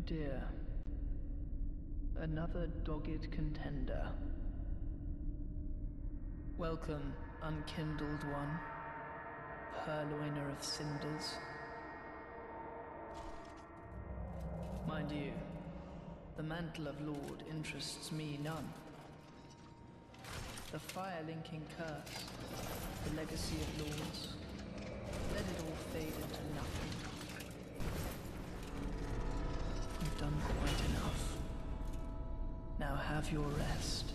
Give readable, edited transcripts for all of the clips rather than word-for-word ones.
dear. Another dogged contender. Welcome, unkindled one, purloiner of cinders. Mind you, the mantle of Lord interests me none. The fire-linking curse, the legacy of lords, let it all fade into nothing. You've done quite enough. Now have your rest.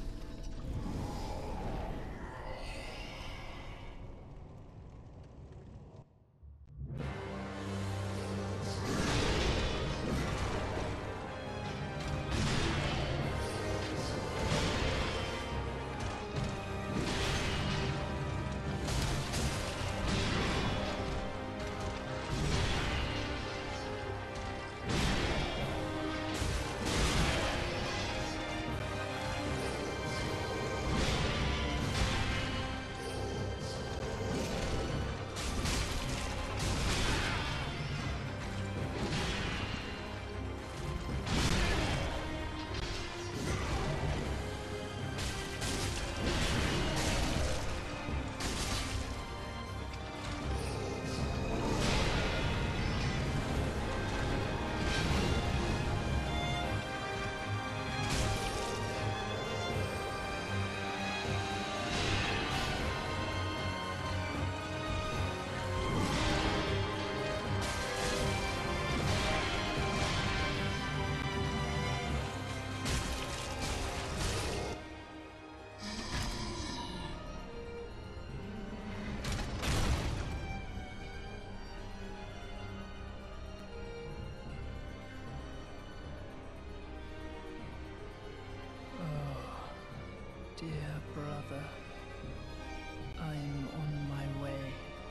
Dear brother, I'm on my way.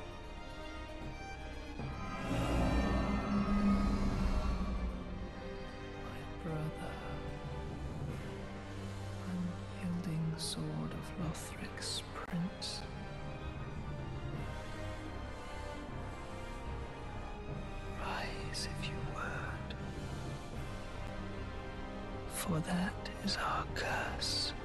My brother, unyielding sword of Lothric's prince. Rise if you would, for that is our curse.